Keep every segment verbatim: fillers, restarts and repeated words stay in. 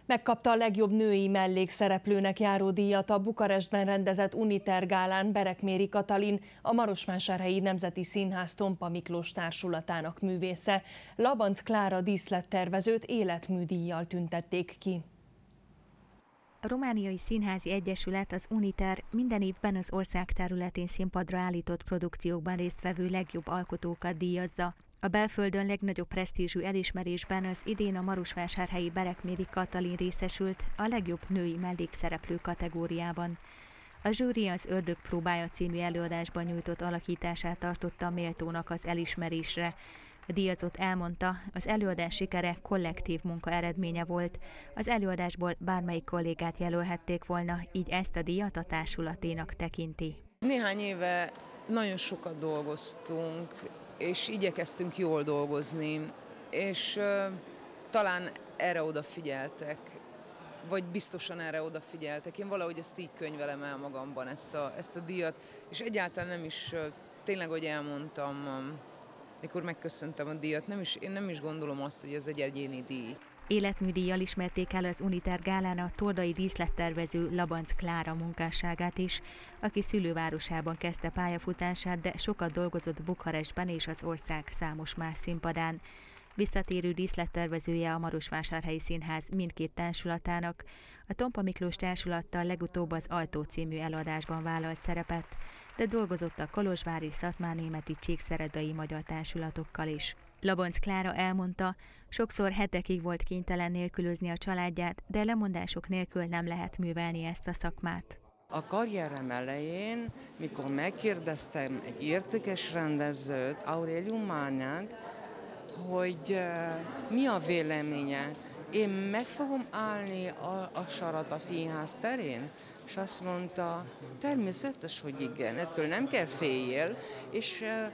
Megkapta a legjobb női mellékszereplőnek járó díjat a Bukarestben rendezett Uniter gálán Berekméri Katalin, a Marosvásárhelyi Nemzeti Színház Tompa Miklós társulatának művésze. Labanc Klára díszlettervezőt életműdíjjal tüntették ki. A Romániai Színházi Egyesület, az Uniter minden évben az ország területén színpadra állított produkciókban résztvevő legjobb alkotókat díjazza. A belföldön legnagyobb presztízsű elismerésben az idén a marosvásárhelyi Berekméri Katalin részesült a legjobb női mellékszereplő kategóriában. A zsűri az Ördög próbája című előadásban nyújtott alakítását tartotta méltónak az elismerésre. A díjazott elmondta, az előadás sikere kollektív munka eredménye volt. Az előadásból bármelyik kollégát jelölhették volna, így ezt a díjat a társulaténak tekinti. Néhány éve nagyon sokat dolgoztunk, és igyekeztünk jól dolgozni, és uh, talán erre odafigyeltek, vagy biztosan erre odafigyeltek. Én valahogy ezt így könyvelem el magamban, ezt a, ezt a díjat, és egyáltalán nem is, uh, tényleg, hogy elmondtam, um, mikor megköszöntem a díjat, nem is, én nem is gondolom azt, hogy ez egy egyéni díj. Életműdíjjal ismerték el az Uniter gálán a tordai díszlettervező Labanc Klára munkásságát is, aki szülővárosában kezdte pályafutását, de sokat dolgozott Bukarestben és az ország számos más színpadán. Visszatérő díszlettervezője a Marosvásárhelyi Színház mindkét társulatának. A Tompa Miklós társulattal legutóbb az Ajtó című előadásban vállalt szerepet, de dolgozott a kolozsvári, szatmárnémeti, csíkszeredai magyar társulatokkal is. Labanc Klára elmondta, sokszor hetekig volt kénytelen nélkülözni a családját, de lemondások nélkül nem lehet művelni ezt a szakmát. A karrierem elején, mikor megkérdeztem egy értékes rendezőt, Aurelium Márnyát, hogy uh, mi a véleménye, én meg fogom állni a, a sarat a színház terén? És azt mondta, természetes, hogy igen, ettől nem kell féljél, és uh,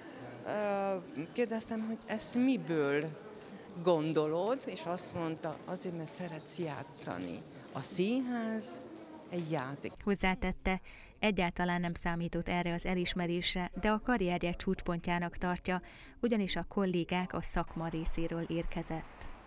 uh, kérdeztem, hogy ezt miből gondolod, és azt mondta, azért, mert szeretsz játszani. A színház egy játék. Hozzátette, egyáltalán nem számított erre az elismerésre, de a karrierje csúcspontjának tartja, ugyanis a kollégák a szakma részéről érkezett.